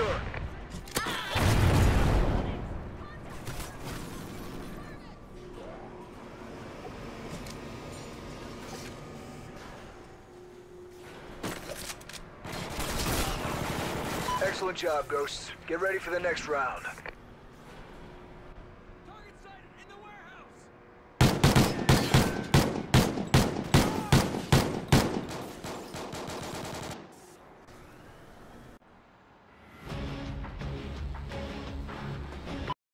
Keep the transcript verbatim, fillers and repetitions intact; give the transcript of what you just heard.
secure. Excellent job, Ghosts. Get ready for the next round.